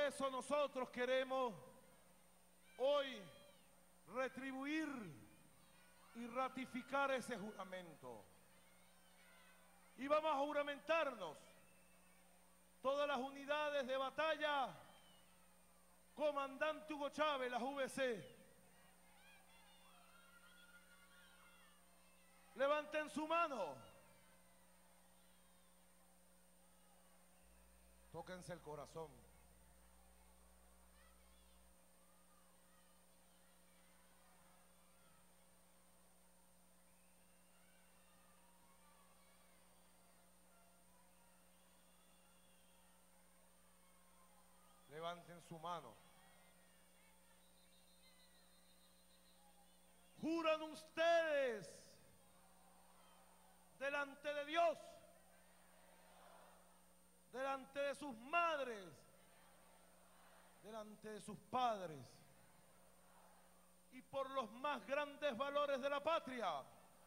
eso nosotros queremos hoy retribuir y ratificar ese juramento. Y vamos a juramentarnos todas las unidades de batalla, comandante Hugo Chávez, las VC. Levanten su mano. Tóquense el corazón. Levanten su mano. ¿Juran ustedes delante de Dios, delante de sus madres, delante de sus padres y por los más grandes valores de la patria?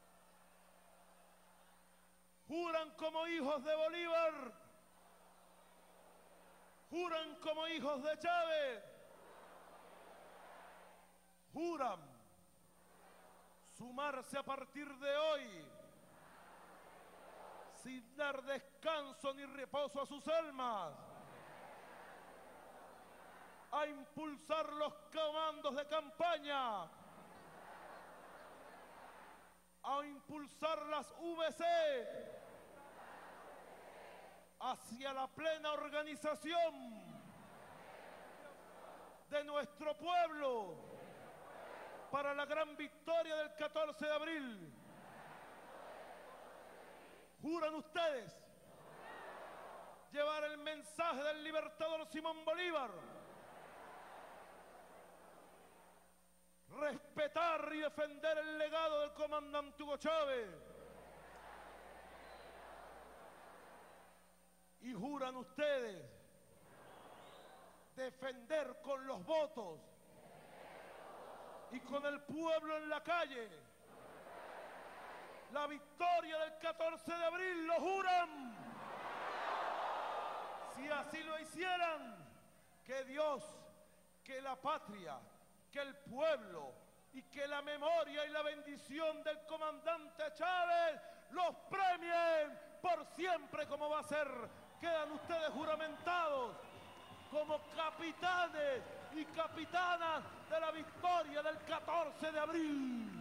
¿Juran como hijos de Bolívar? ¿Juran como hijos de Chávez? ¿Juran sumarse a partir de hoy, sin dar descanso ni reposo a sus almas, a impulsar los comandos de campaña, a impulsar las VC hacia la plena organización de nuestro pueblo para la gran victoria del 14 de abril? ¿Juran ustedes llevar el mensaje del libertador Simón Bolívar, respetar y defender el legado del comandante Hugo Chávez? ¿Y juran ustedes defender con los votos y con el pueblo en la calle la victoria del 14 de abril? ¿Lo juran? Si así lo hicieran, que Dios, que la patria, que el pueblo y que la memoria y la bendición del comandante Chávez los premien por siempre, como va a ser. Quedan ustedes juramentados como capitanes y capitanas de la victoria del 14 de abril.